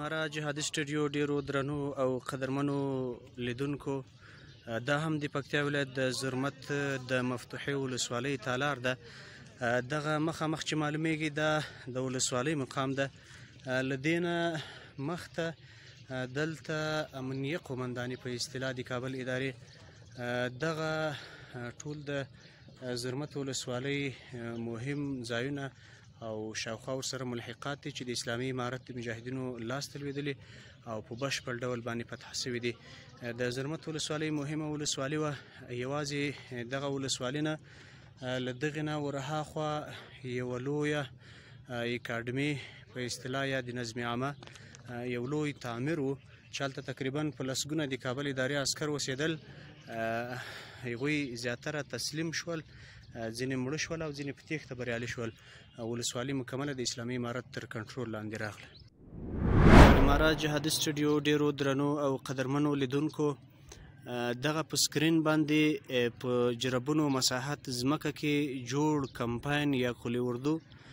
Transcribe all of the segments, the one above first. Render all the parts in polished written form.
مرا جهادي سټوډیو ډیرو درنو او قدرمنو لیدونکو، دا هم د پکتیا ولایت د زرمت د مفتوحي ولسوالۍ تالار ده. دغه مخامخ چې معلومیږي دا د ولسوالۍ مقام ده. له دې نه مخته دلته امنیه قومنداني په اصطلاح د کابل ادارې دغه ټول د زرمت ولسوالۍ مهم ځایونه او شاوخوا ورسره ملحقات دي چې د اسلامي امارت د مجاهدینو لاس ته لوېدلي او په بشپړ ډول باندې فتح شوي دي. د زرمت ولسوالۍ مهمه ولسوالي وه. یوازې دغه ولسوالۍ نه له دغې نه ورهاخوا یوه لویه اکاډمي په اصطلاح یا د نظم عامه یو لوی تعمیر و چې هلته تقریبا په لسګونه د کابل ادارې عسکر اوسېدل. هغوی زیاتره تسلیم شول، ځینې مړه شول او ځینې په تېښته بریالي شول. ولسوالي مکمله د اسلامي امارت تر کنټرول لاندې راغله. امارات جهادي سټوډیو ډیرو درنو او قدرمنو لیدونکو، دغه په سکرین باندې په جربونو مساحت ځمکه کې جوړ کمپاین یا قلي اردو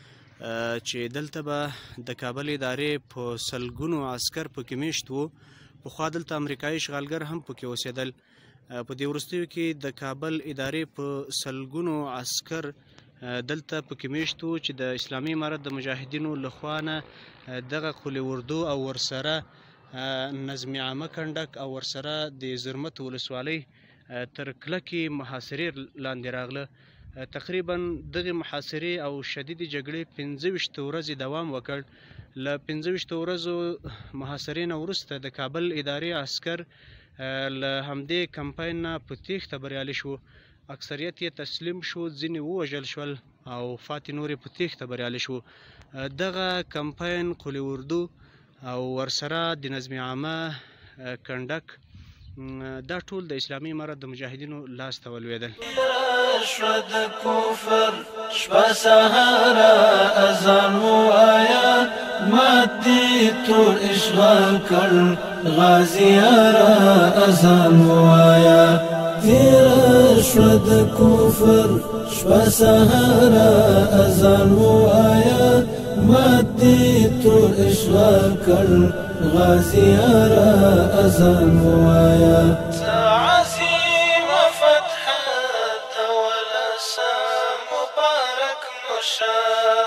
چې دلته به د کابل ادارې په سلګونو عسکر پکې میشت وو. پخوا دلته امریکایي اشغالګر هم پکې اوسېدل. په دې وروستیو کې د کابل ادارې په سلګونو عسکر دلته پکې میشت وو چې د اسلامي امارت د مجاهدینو لخوا نه دغه قلي اردو او ورسره نظم عامه کنډک او ورسره د زرمت ولسوالۍ تر کلکې محاصرې لاندې راغله. تقریبا دغه محاصرې او شدید جګړې 25 ورځې دوام وکړ. له 25 ورځو محاصرې نه وروسته د کابل ادارې عسکر له همدې کمپاین نه په تېښته بریالي شو. اکثریت یې تسلیم شو، ځینې ووژل شول او فاتې نور یې په تېښته بریالي شو. دغه کمپاین قلي اردو او ورسره د نظم عامه کنډک دا ټول د اسلامي امارت د مجاهدینو لاس ته ولوېدل. شوه د کفر شپه سهاره اذان ووایه مات دې ټول اشغال کړ غازي یاره اذان ووایه. تیره شوه د کفر شپه سهاره اذان ووایه مات دې ټول اشغال کړ غازي یاره اذان ووایه. عظیمه فتح ته ولسه مبارک موشه،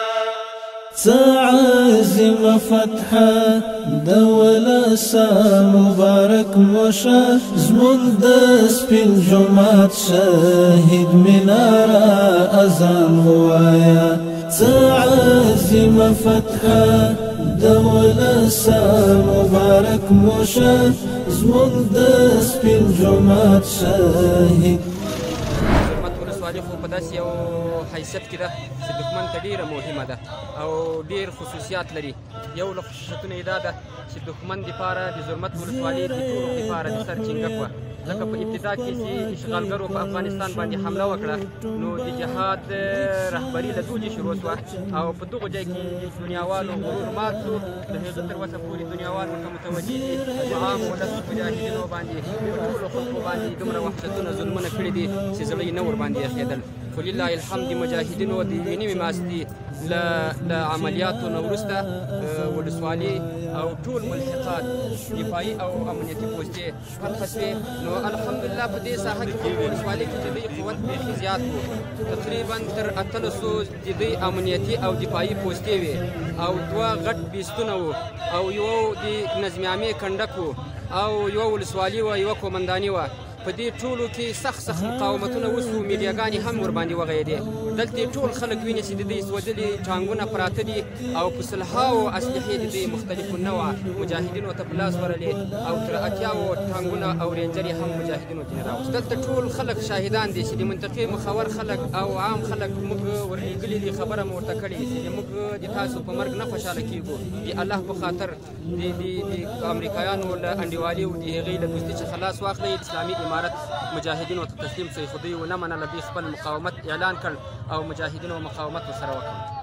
عظیمه فتح د ولسه مبارک موشه، زمونږ د سپین جومات شهید مناره اذان ووایه. عظیمه فتح د ولسه مبارک موشه، زمونږ د سپین جومات شهید. زرمت ولسوالي خو په داسې یو حیثیت کې ده چې دښمن ته ډېره مهمه ده او ډېر خصوصیات لري. یو له خصوصیتونو یې دا ده چې دښمن دپاره د زرمت ولسوالي د ټولو دپاره د سر چینګک وه. لکه په ابتدا کې چې اشغالګرو په افغانستان باندې حمله وکړه نو د جهاد رهبري له دوجې شروع شوه او په دغو ځای کې دنیاوالو غرور مات شو. د هغه تر وسه پورې دنیاوال ورته متوجه دي چې عام ولس مجاهدینو باندې په ټولو خلکو باندې دومره وحشتونه ظلمونه کړي دي چې زړه یې نه ورباندې یخېدل. خو لله الحمد مجاهدینو د یوې نیمې ماستې له عملیاتو نه وروسته ولسوالي او ټول ملحقات دفاعي او امنیتي پوستې فتح شوې. نو الحمدلله په دې ساحه کې په ولسوالۍ کې د دوی قوت بیخي زیات و. تقریبا تر 1800 د دوی امنیتي او دفاعي پوستې وې او 2 غټ بیستونه وو او یو د نظم عامې کنډک و او یوه ولسوالي وه، یوه قومنداني وه. په دې ټولو کې سخت مقاومتونه وسو، میډیاګانې هم ورباندې وغږېدې. دلته ټول خلک ویني چې د دوی سوځلي ټانګونه پراته دي او په سلهاوو اسلحې د دوی مختلفو نوعه مجاهدینو ته په لاس ورلې او تر 80 ټانګونه او رینجرې هم مجاهدینو ته راوست. دلته ټول خلک شاهدان دي چې د منطقې مخور خلک او عام خلک موږ ورلېږلي دي، خبره مو ورته کړې چې موږ د تاسو په مرګ نه خوشحاله کېږو. د الله په خاطر د امریکایانو له انډیوالي او د هغې له دوستي څخه خلاص واخلئ. اسلامي امارت مجاهدینو ته تسلیم شوی خو دوی ونه منله. دوی خپل مقاومت اعلان کړ او مجاهدینو مقاومت ورسره وکړ.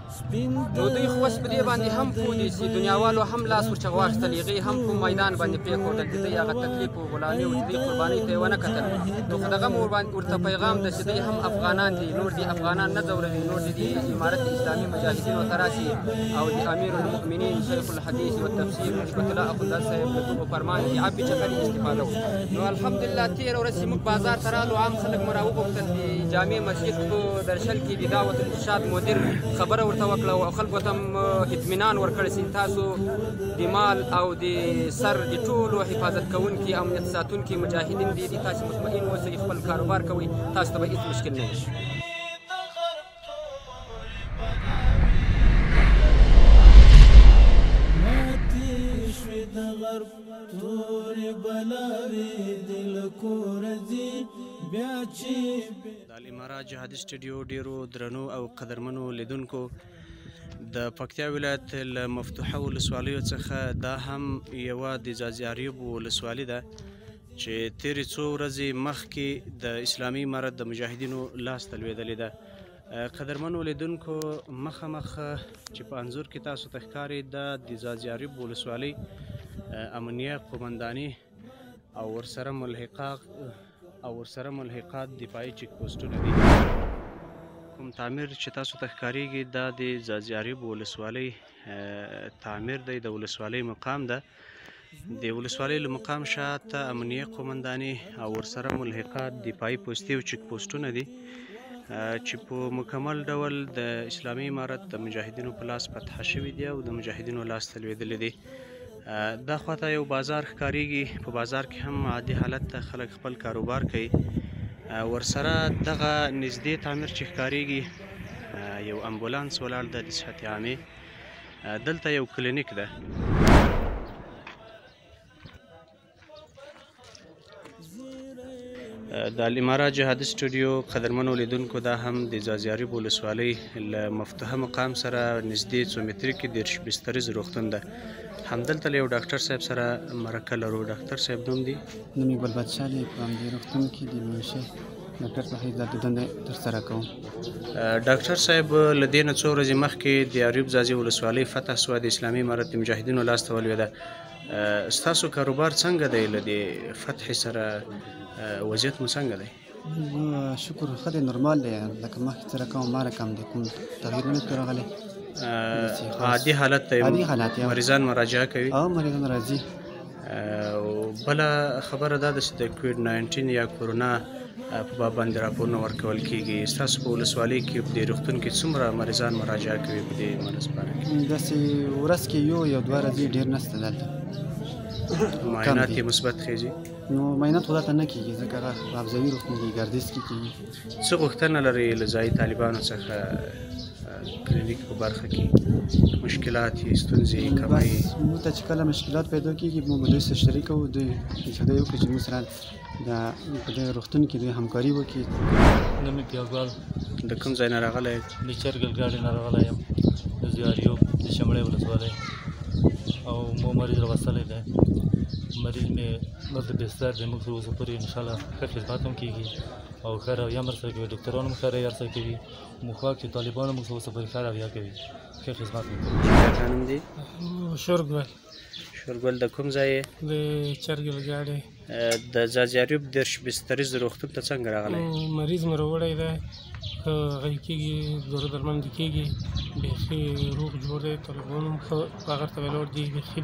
نو دوی خو اوس په دې باندې هم پوه دي چې دنیاوالو هم لاس ورچغ واخیستل هغې هم په میدان باندې پرېښودل چې دوی هغه تکلیف او غلامي او د دوی قربانۍ ته یې ونه کتل نو خو دغه مو ورته پیغام ده چې دوی هم افغانان دي نور دي افغانان نه ځوروي نور دي د امارت اسلامي مجاهدینو ته راسي او د امیر المؤمنین شیخ الحدیث والتفسیر نسبت الله اخندزاده صاحب له دغو فرمان چې عبي چکرې استفاده وکړو نو الحمدلله تېره ورځ چې موږ بازار ته رالو عام خلک مو راوغوښتل د جامع مسجد په درشل کې د دعوت الارشاد مدیر خبره ورته وکړه او خلکو ته اطمینان ورکړی چې تاسو د مال او د سر د ټولو حفاظت کوونکي امنیت ساتونکي مجاهدین دي تاسو مطمئن اوسئ خپل کاروبار کوئ تاسو ته به هېڅ مشکل نه وي د الامارات جهادي سټوډیو ډیرو درنو او قدرمنو لیدونکو د پکتیا ولایت له مفتوحه ولسوالیو څخه دا هم یوه د ځاځي ولسوالي ده چې تېرې څو ورځې مخکې د اسلامي امارت د مجاهدینو لاس ته لوېدلې ده قدرمنو لیدونکو مخامخ چې په انځور کې تاسو ته ښکاري دا د ځاځي ولسوالۍ امنیه قومنداني او ورسره ملحقات دفاعي چیک پوسټونه دي کوم تعمیر چې تاسو ته ښکاریږي دا د ځاځي ولسوالۍ تعمیر دی د ولسوالۍ مقام ده د ولسوالۍ له مقام شاته امنیه قومنداني او ورسره ملحقات دفاعي پوستې او چیک پوسټونه دي چې په مکمل ډول د اسلامي امارت د مجاهدینو په لاس فتح شوي دي او د مجاهدینو لاس ته لوېدلي دي دا خواته یو بازار ښکاریږي په بازار کې هم عادي حالت ته خلک خپل کاروبار کوي ورسره دغه نږدې تعمیر چې ښکاریږي یو امبولانس ولاړ ده د صحت عامې دلته یو کلینیک ده د الامارات جهادي سټوډیو قدرمنو لیدونکو دا هم د ځاځي ولسوالۍ له مفتوحه مقام سره نږدې 2 متري کې 10 بستریز روغتون ده همدلته له یو ډاکټر صاحب سره مرکه لرو ډاکټر صاحب نوم دی نوم یې ګلبدشاه دی په همدې روغتون کې د منشي ډاکټر صاحب د دندې ترسره کوم ډاکټر صاحب له دې نه څو ورځې مخکې د اریوب ځاځي ولسوالۍ فتح سوه د اسلامي امارت د مجاهدینو لاس ته ولوېده ستاسو کاروبار څنګه دی له دې فتح سره وضعیت مو څنګه دی شکر ښه دی نورمال دی لکه مخکې سره کوم ماله کم دی کوم تغییر نه دی راغلی عادي حالت ته مریضان مراجعه کوي او مریضان راځي بله خبره دا ده چې د کوویډ 19 یا کورونا په باب باندې راپورونه ورکول کیږي ستاسو په ولسوالۍ کې په دې روغتون کې څومره مریضان مراجعه کوي په دې مرض باندې داسې ورځ کې یو دوه ورځې ډېر نشته دلته معاینات یې مثبت خیږي نو معاینات خو دلته نه کېږي ځکه هغه ابزوي روغتون کې ګردیز کې کېږي څه غوښتنه لرئ له ځایي طالبانو څخه کلینیک په برخه کې مشکلات یې ستونزې کموي موږ ته چې کله مشکلات پیدا کېږي موږ دوی سره شریک وو دوی اشاره یې وکړي چې موږ سره په دې روغتون کې دوی همکاري وکړي نوم یې پیاګال د کوم ځای نه راغلی د چرګل ګاډۍ نه راغلی یم د زیاریوب د شمړۍ ولسوالۍ او مو مریض راوستلی دی مریض مې دلته بستر دی موږ اوسه پورې انشاءالله ښه خدمات هم کېږي او ښه رویه هم ورسره کوي ډاکټران هم ښه رویه ورسره کوي مخواک چې طالبان هم اوسه پورې ښه رویه کوي ښه خدمات هم کوي چا نوم دی شورګل شورګل د کوم ځای د چرګل ګاډۍ د ځاځي اریوب 10 بستریز روغتون ته څنګه راغلی مریض مې راوړی دی غږ کېږي دوره درمل دې کېږي بیخي روغ جوړ دی طالبان هم ښه هغه ته ولاړ دي بیخي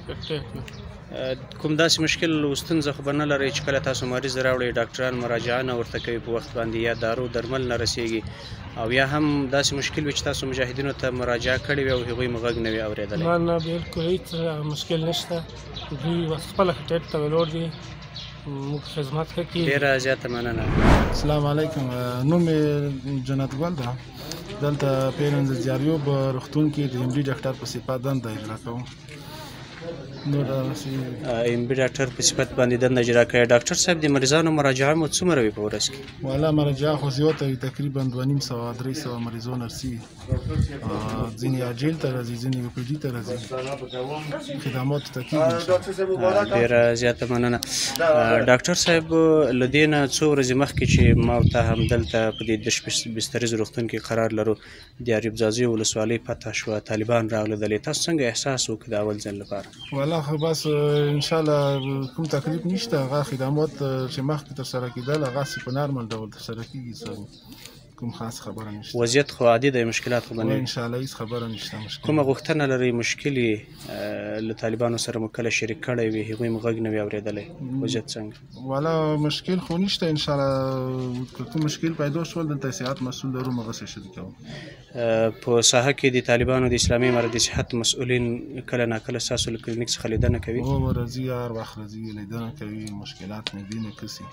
کوم داسې مشکل او ستونزه خو به نه لرئ چې کله تاسو مریض راوړئ ډاکټران مراجعه نه ورته کوي په وخت باندې یا دارو درمل نه رسیږي او یا هم داسې مشکل وي چې تاسو مجاهدینو ته مراجعه کړې وي او هغوی مو غږ نه وي اورېدلی نه بالکل هېڅ مشکل نشته دوی خپله ټیټ ته ولاړ دي موږ خدمات ښه کېږي ډېره زیاته مننه السلام علیکم نوم مې جنت ګل ده دلته پیرنځ زیاریوب روغتون کې د MD ډاکټر په صفت دنده اجرا کوم نور دغسې ام بي ډاکټر په صفت باندې دنده اجرا کوي. ډاکټر صاحب د مریضانو مراجعه مو څومره وي په ورځ کې؟ والا مراجعه خو زیاته وي، تقریبا 250-300 مریضان ارسي، ځینې عاجل ته راځي، ځینې اوپیډي ته راځي، خدماتو ته کېږي. ډېره زیاته مننه. ډاکټر صاحب له دې نه څو ورځې مخکې چې ما او ته همدلته په دې دش بستریز روغتون کې قرار لرو، د اریوب ځاځي ولسوالۍ فتح شوه، طالبان راغلل. تاسو څنګه احساس وکړ د اول ځل لپاره؟ والا خو بس انشاءالله کوم تکلیف نشته، هغه خدمات چې مخکې ترسره کېدل هغسې په نرمل ډول ترسره کېږي، کوم خاص خبره نشته. وضعیت خو عادي دی، مشکلات خو به نه وي؟ انشاءالله هېڅ خبره نشته. کومه غوښتنه لرئ مشکل یې له طالبانو سره مو کله شریک کړی وي، هغوی مو غږ نه وي اورېدلی؟ وضعیت څنګه؟ والا مشکل خو نشته، انشاءالله که کوم مشکل پیدا شول دلته صحت مسؤل لرو، هغسې شریک کوو. په ساحه کې د طالبانو د اسلامي امارت د صحت مسؤلین کله ناکله ستاسو له کلینیک څخه لیدنه کوي؟ هو راځي، هر وخت راځي، لیدنه کوي، مشکلات نږدې نه کسي.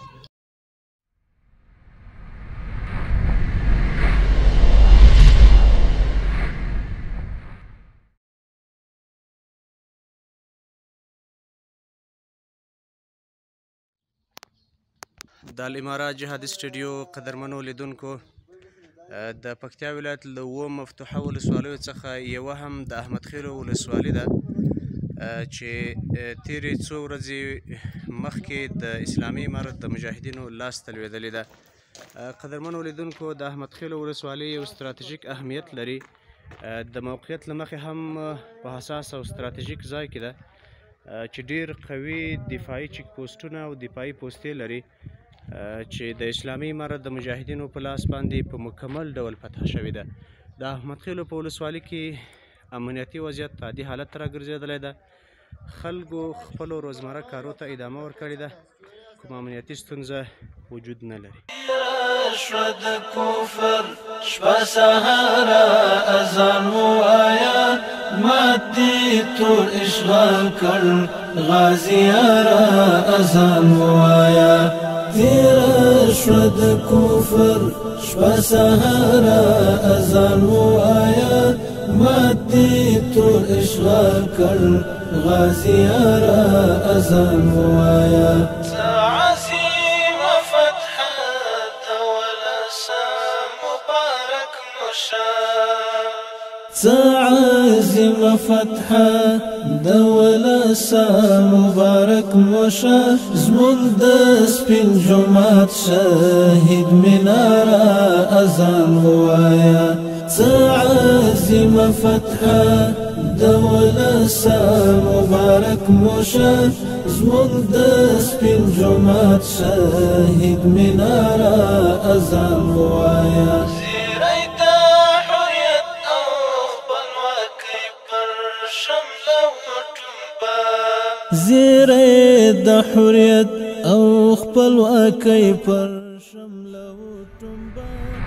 د الامارات جهادي سټوډیو قدرمنو لیدونکو، د پکتیا ولایت له 7 مفتوحه ولسوالیو څخه یوه هم د احمد خیلو ولسوالي ده چې تیرې څو ورځې مخکې د اسلامي امارت د مجاهدینو لاس ته لوېدلې ده. قدرمنو لیدونکو، د احمد خیلو ولسوالي یو ستراتیژیک اهمیت لري، د موقعیت له مخې هم په حساس او ستراتیژیک ځای کې ده چې ډېر قوي دفاعي چیک پوسټونه او دفاعي پوستې لري چې د اسلامي امارت د مجاهدینو په لاس باندې په مکمل ډول فتح شوې ده. د احمد خیلو په ولسوالۍ کې امنیتي وضعیت عادي حالت ته راګرځېدلی ده، خلکو خپلو روزمره کارو ته ادامه ورکړې ده، کوم امنیتي ستونزه وجود نه لري. شد کفر شپه سهاره اذان ووایا، ماتې تور اشغال کړ غازیاره اذان ووایا. تیره شد کفر شپه سهاره اذان ووایا، ماتې تور اشغال کړ غازیاره اذان ووایا. عظیم فتح دولسا مبارک موشه، زمون د سپین جماعت شهید مناره اذان ووایا. عظیم فتح دولسا مبارک موشه، زمون د سپین جماعت شهید مناره اذان ووایا. زیره د حریت او خپلواکۍ پر شمله وټومبه،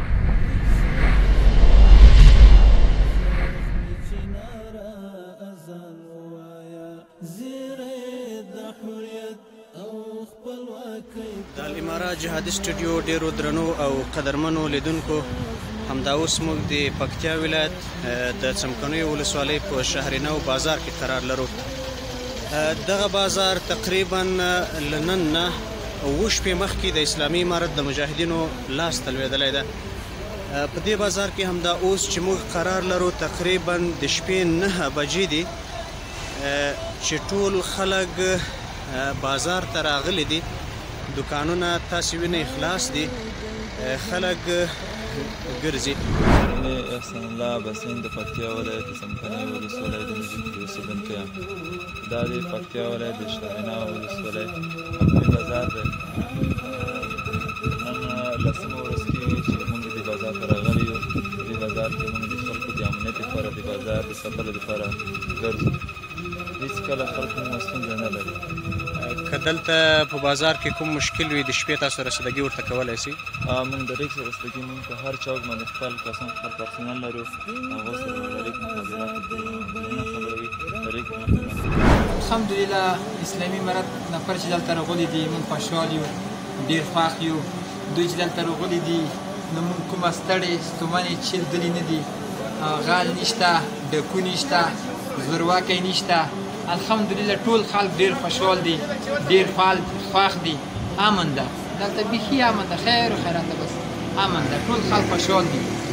اذان ووایا. زیره د حریت او خپلواکۍ. د الامارات جهادي سټوډیو ډیرو درنو او قدرمنو لیدونکو، همدا اوس موږ د پکتیا ولایت د څمکنیو ولسوالۍ په شهرنو بازار کې قرار لرو. دغه بازار تقریبا له نن نه 7 شپې مخکې د اسلامي امارت د مجاهدینو لاس ته لوېدلی ده. په دې بازار کې همدا اوس چې موږ قرار لرو تقریبا د شپې 9 بجې دي چې ټول خلک بازار ته راغلي دي، دکانونه تاسې وینئ خلاص دي، خلک ګرځي. احسان الله بسین د پکتیا ولایت د څمکنیو ولسوالۍ د مجید اوسېدونکی یم. دا د پکتیا ولایت د شهرنو ولسوالۍ حقوقي بازار دی. نن 10مه ورځ کېږي چې موږ دې بازار ته راغلي یو. دې بازار کې موږ د خلکو د امنیت لپاره د بازار د ساتلو لپاره ګرځو. هېڅ کله خلک مو ستونزه نه لري. که دلته په بازار کې کوم مشکل وي د شپې تاسو رسیدګي ورته کولی شئ؟ موږ د ریک سره رسیدګي موږ په هر چوک باندې خپل کسان خپل پرسنل لرو، هغو سره د ریک مخابرات نه خبروي. ریک الحمدلله اسلامي امارت نفر چې دلته راغلي دي موږ خوشحال یو، ډېر خوښ یو. دوی چې دلته راغلي دي نو موږ کومه ستړې ستومانې چیرېدلي نه دي. غال نشته، ډکو نشته، زورواکی نشته، الحمدلله ټول خلک ډېر خوشحال دي، ډېر فعال خوښ دي، امن ده دلته بیخي امن ده، خیر و خیرات ده، بس امن ده، ټول خلک خوشحال دي.